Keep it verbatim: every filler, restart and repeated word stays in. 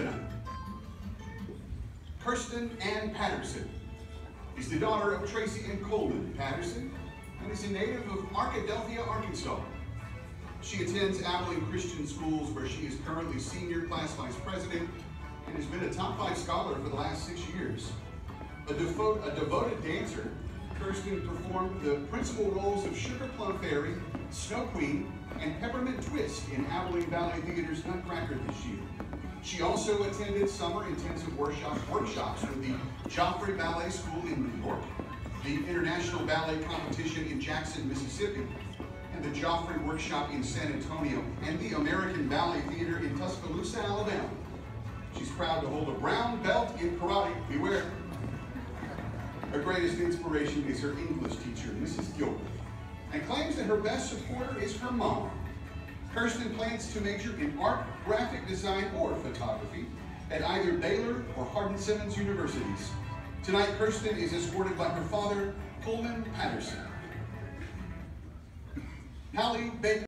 tonight. Kirsten Ann Patterson is the daughter of Tracy and Coleman Patterson and is a native of Arkadelphia, Arkansas. She attends Abilene Christian Schools, where she is currently senior class vice president and has been a top five scholar for the last six years. A, devo a devoted dancer, Kirsten performed the principal roles of Sugar Plum Fairy, Snow Queen, and Peppermint Twist in Abilene Ballet Theater's Nutcracker this year. She also attended summer intensive workshop, workshops with the Joffrey Ballet School in New York, the International Ballet Competition in Jackson, Mississippi, and the Joffrey Workshop in San Antonio, and the American Ballet Theater in Tuscaloosa, Alabama. She's proud to hold a brown belt in karate, beware. Her greatest inspiration is her English teacher, Missus Gilbert, and claims that her best supporter is her mom. Kirsten plans to major in art, graphic design, or photography at either Baylor or Hardin-Simmons universities. Tonight, Kirsten is escorted by her father, Coleman Patterson. Hallie Baker.